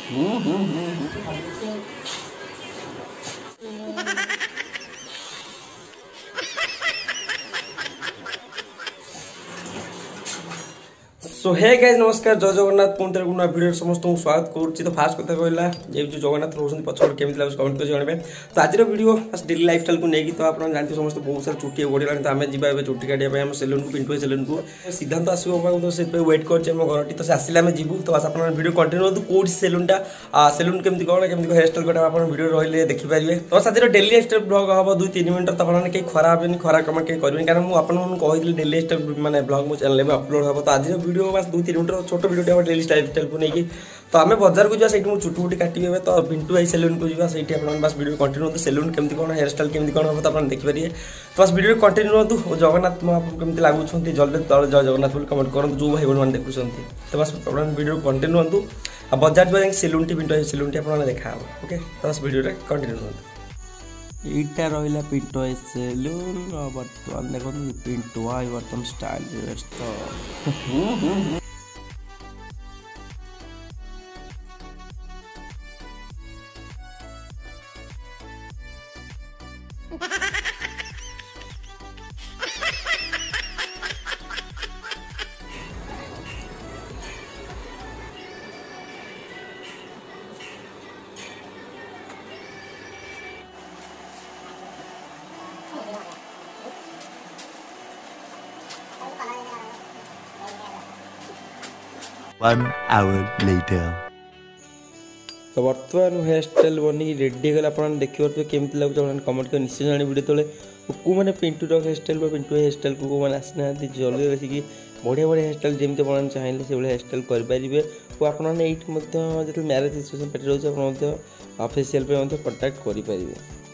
सो hey guys नमस्कार जय जगन्नाथ पुणी गुना भिडियो समस्त स्वागत करुच्ची। तो फास्ट कथा कहला ये जो जगन्नाथ रोशन पछड़ केमी लगे कमेंट कर जानवे। तो आज वीडियो डेली लाइफस्टाइल को लेकिन तो आप जानते समस्त बहुत सारा चुटी बढ़िया तो आम जी चुटी काटिया सेलून को पिंटू सेलून को सिद्धांत आसो तो से वेट कर घर तो आसिले आम जीवु। तो आप वीडियो कंटिन्यू कौट सेलूनटा सेलून केमती कौन केमती हेयर स्टाइल कटा आप वीडियो रही देखिपारे। तो आज डेली लाइफस्टाइल ब्लॉग हम 2-3 मिनट तो आपने कहीं खराब हेनी खराब कमेंट कहीं करेंगे कारण मुझे कहती डेली लाइफस्टाइल मैंने ब्लॉग मो चैनल में अपलोड हम। तो आज वीडियो बस 2-3 मिनट छोट वीडियो डेली स्टाइल को लेकिन तो आम बाजार को जा मुझे चुटी फुटी काटे तो पिंटू भाई सेलून को जावा से बस वीडियो कंटिन्यू सेलून केमती कौन हेयर स्टाइल केमती कौन हम तो आप देखिपारे। तो बस वीडियो कंटिन्यू हूँ जगन्नाथ महाप्रभु केमती लगुंट जल्दी तले जय जगन्नाथ बोली कमेंट करूँ जो भाई बहन मैंने देखुं। तो बस वीडियो कंटिन्यू हूँ आ बाजार जो सेलून टी पिंटू सेलून टी आप देखा ओके। तो बस वीडियो कंटिन्यू हूँ। এইটা রহিলা পিন্টু সেলুন বর্তমান দেখুন পিন্টু ভাই বর্তমান স্টাইল ব্যস্ত। One hour later. तो बर्तमान हेयर स्टाइल बनी रेडी गला आप देखिए केमती लगे कमेंट कर निश्चय जाने वीडियो तले को मैंने Pintu hairstyle Pintu hairstyle को मैंने आसी ना जल्दी आसिक बढ़िया बढ़िया हेयर स्टाइल जमी आप चाहिए से हेयर स्टाइल करेंगे। और आपने ये मैरिज सिचुएसन पेट रोचे फेसियल पे कंटाक्ट करेंगे।